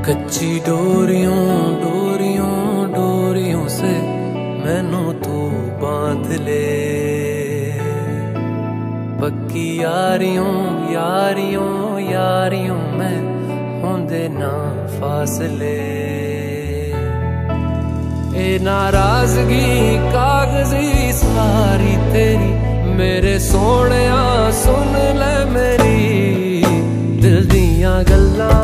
कच्ची डोरियों डोरियों डोरियों से मैनू तू बांध ले, पक्की यारियों यारियों यारियों में होंदे ना फासले। ए नाराजगी कागजी सारी तेरी, मेरे सोहणिया सुन ले मेरी दिल दियां गल्लां।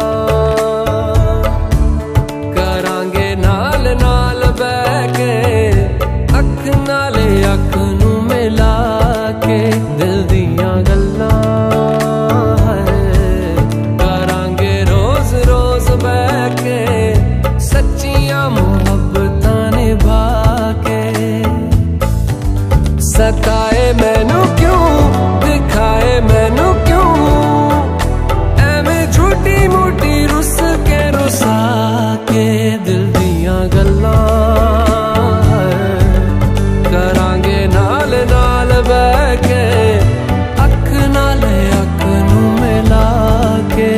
करांगे नाल नाल बैठ के अख नाले अख नू मिला के दिल दियां गल्लां। करांगे रोज रोज बैठ के सच्चियां मुहब्बतां निभा के। सताए मैनू क्यों दिखाए मैनू क्यों, एवें झूठी मूठी रुस के रुसा के दिल दियां गल्लां। करांगे नाल नाल बैठ के अख नाले अख नू मिला के।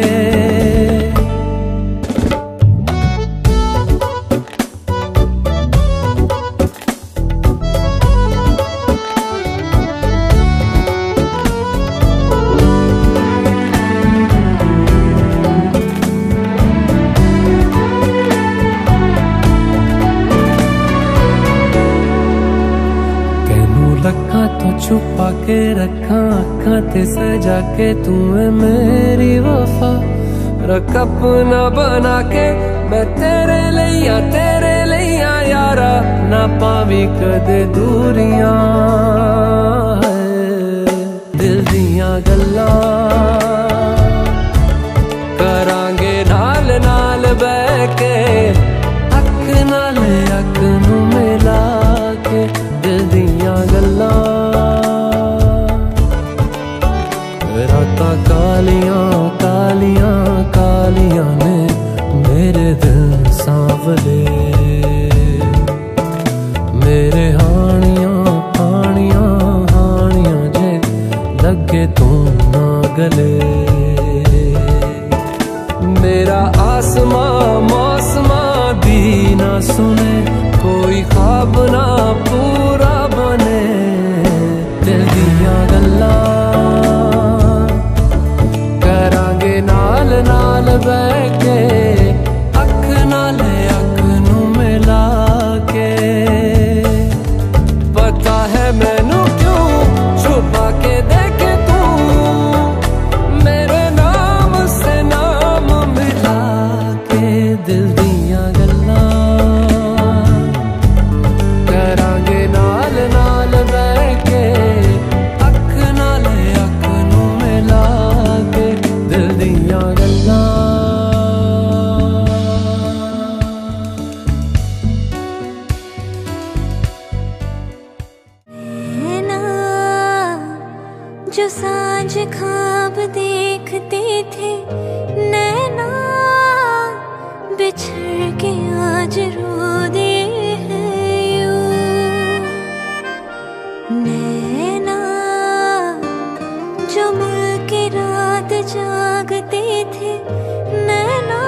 लखां तो छुपा के रखा अखां ते सजा के, तू है मेरी वफा रख अपना बना के। मैं तेरे लिया यारा ना पावी कदे दूरियां। दिल दियां गल्लां करांगे नाल नाल बैठ के अख नाल अख नू मिला के दिल दियां गल्लां। रातां कालियां कालियां कालियां ने मेरे दिल सांवले, मेरे हानियां हानियां हानियां जे लगे तू ना गले। मेरा आसमां मौसमां दी ना सुने, कोई ख्वाब ना पूरा बने दिल दियां गल्लां। करांगे नाल नाल बैठ के अख नाले अख नू मिला के। पता है मैनू क्यों छुपा के देखे तू, मेरे नाम से नाम मिला के दिल दियां गल्लां। करांगे नाल नाल बैठ के अख नाले अख नू मिला के दिल दियां गल्लां। जो सांझ ख्वाब देखते थे नैना, बिछड़ के आज रो दे हैं यूं। नैना जो मिल के रात जागते थे नैना,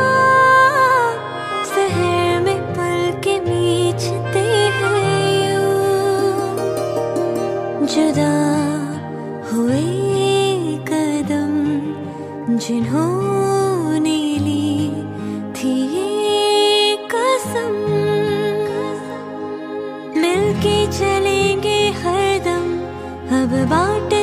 शहर में पल के बीचते हैं यूं। जुदा हुए कदम जिन्होंने ली थी ये कसम, मिलके चलेंगे हरदम अब बाट